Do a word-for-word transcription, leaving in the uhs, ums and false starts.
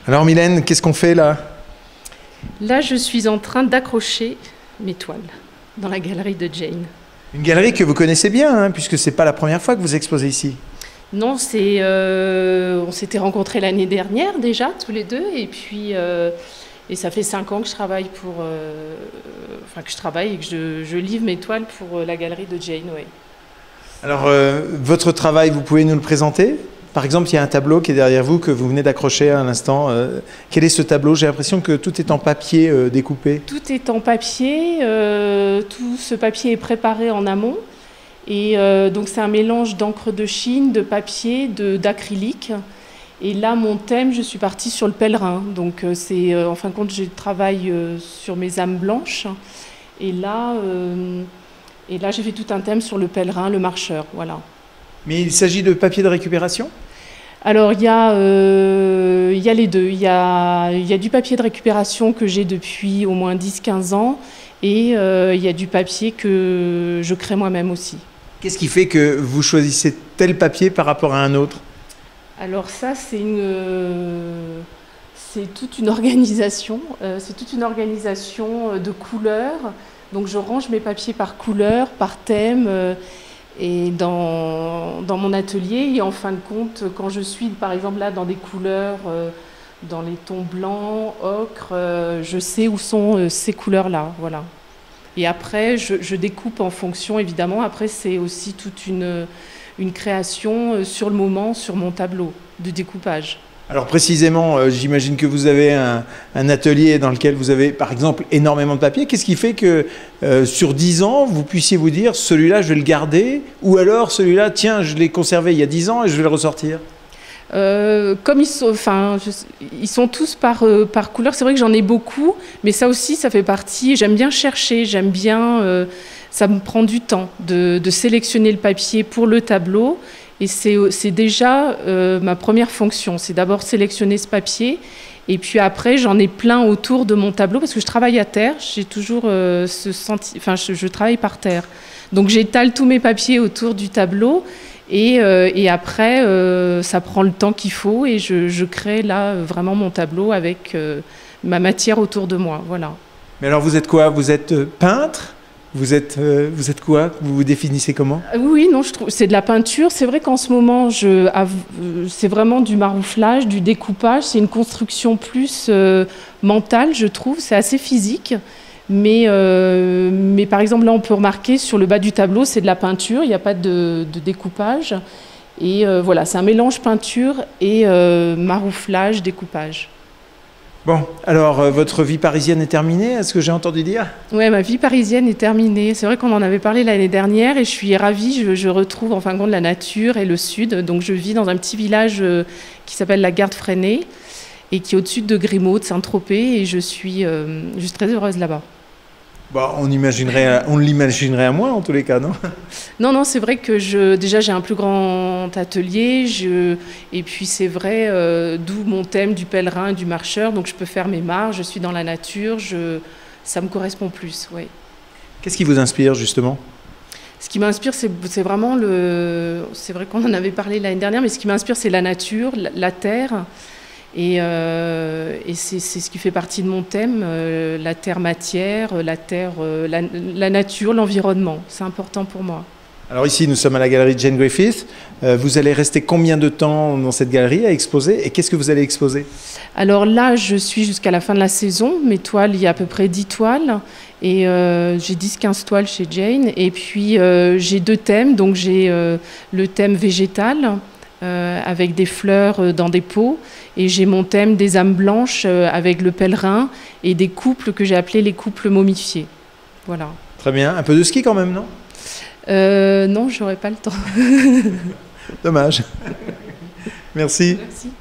Alors Mylène, qu'est-ce qu'on fait là? Là, je suis en train d'accrocher mes toiles dans la galerie de Jane. Une galerie que vous connaissez bien, hein, puisque ce n'est pas la première fois que vous exposez ici. Non, c'est, euh, on s'était rencontrés l'année dernière déjà, tous les deux, et puis euh, et ça fait cinq ans que je travaille pour, euh, enfin que je travaille et que je, je livre mes toiles pour la galerie de Jane. Ouais. Alors, euh, votre travail, vous pouvez nous le présenter? Par exemple, il y a un tableau qui est derrière vous que vous venez d'accrocher à l'instant. Euh, quel est ce tableau? J'ai l'impression que tout est en papier euh, découpé. Tout est en papier, euh, tout ce papier est préparé en amont. Et euh, donc c'est un mélange d'encre de Chine, de papier, de, d'acrylique. Et là, mon thème, je suis partie sur le pèlerin. Donc euh, c'est, euh, en fin de compte, je travaille euh, sur mes âmes blanches. Et là, euh, et là, j'ai fait tout un thème sur le pèlerin, le marcheur, voilà. Mais il s'agit de papier de récupération? Alors, il y a, euh, il y a les deux. Il y a, il y a du papier de récupération que j'ai depuis au moins dix quinze ans. Et euh, il y a du papier que je crée moi-même aussi. Qu'est-ce qui fait que vous choisissez tel papier par rapport à un autre? Alors ça, c'est une, euh, c'est toute une organisation. Euh, c'est toute une organisation de couleurs. Donc je range mes papiers par couleur, par thème, euh, et dans, dans mon atelier. Et en fin de compte, quand je suis, par exemple, là, dans des couleurs, euh, dans les tons blancs, ocre, euh, je sais où sont euh, ces couleurs-là, voilà. Et après, je, je découpe en fonction, évidemment. Après, c'est aussi toute une, une création sur le moment, sur mon tableau de découpage. Alors précisément, euh, j'imagine que vous avez un, un atelier dans lequel vous avez, par exemple, énormément de papier. Qu'est-ce qui fait que euh, sur dix ans, vous puissiez vous dire, celui-là, je vais le garder, ou alors celui-là, tiens, je l'ai conservé il y a dix ans et je vais le ressortir? Euh, comme ils sont, enfin, je, ils sont tous par, euh, par couleur, c'est vrai que j'en ai beaucoup, mais ça aussi, ça fait partie, j'aime bien chercher, j'aime bien, euh, ça me prend du temps de, de sélectionner le papier pour le tableau, et c'est déjà euh, ma première fonction, c'est d'abord sélectionner ce papier, et puis après, j'en ai plein autour de mon tableau, parce que je travaille à terre, j'ai toujours euh, ce senti, enfin, je, je travaille par terre, donc j'étale tous mes papiers autour du tableau. Et, euh, et après, euh, ça prend le temps qu'il faut et je, je crée là vraiment mon tableau avec euh, ma matière autour de moi. Voilà. Mais alors vous êtes quoi? Vous êtes peintre? Vous êtes, euh, vous êtes quoi? Vous vous définissez comment? Oui, non, je trouve c'est de la peinture. C'est vrai qu'en ce moment, je, c'est vraiment du marouflage, du découpage. C'est une construction plus euh, mentale, je trouve. C'est assez physique. Mais, euh, mais par exemple, là, on peut remarquer sur le bas du tableau, c'est de la peinture, il n'y a pas de, de découpage. Et euh, voilà, c'est un mélange peinture et euh, marouflage, découpage. Bon, alors, euh, votre vie parisienne est terminée, est-ce que j'ai entendu dire? Oui, ma vie parisienne est terminée. C'est vrai qu'on en avait parlé l'année dernière et je suis ravie, je, je retrouve en fin de compte la nature et le sud. Donc je vis dans un petit village euh, qui s'appelle la Garde-Freinet et qui est au-dessus de Grimaud, de Saint-Tropez, et je suis euh, juste très heureuse là-bas. Bon, on imaginerait, on l'imaginerait à moi en tous les cas, non? Non, non, c'est vrai que je, déjà j'ai un plus grand atelier, je, et puis c'est vrai, euh, d'où mon thème du pèlerin, du marcheur, donc je peux faire mes marches, je suis dans la nature, je, ça me correspond plus, oui. Qu'est-ce qui vous inspire justement? Ce qui m'inspire, c'est vraiment le, c'est vrai qu'on en avait parlé l'année dernière, mais ce qui m'inspire, c'est la nature, la, la terre. Et, euh, et c'est ce qui fait partie de mon thème, euh, la terre-matière, la, terre, euh, la, la nature, l'environnement. C'est important pour moi. Alors ici, nous sommes à la galerie Jane Griffith. Euh, vous allez rester combien de temps dans cette galerie à exposer? Et qu'est-ce que vous allez exposer? Alors là, je suis jusqu'à la fin de la saison. Mes toiles, il y a à peu près dix toiles. Et euh, j'ai dix quinze toiles chez Jane. Et puis, euh, j'ai deux thèmes. Donc j'ai euh, le thème végétal, Euh, avec des fleurs euh, dans des pots, et j'ai mon thème des âmes blanches euh, avec le pèlerin et des couples que j'ai appelés les couples momifiés. Voilà. Très bien. Un peu de ski quand même, non? euh, Non, j'aurais pas le temps. Dommage. Merci. Merci.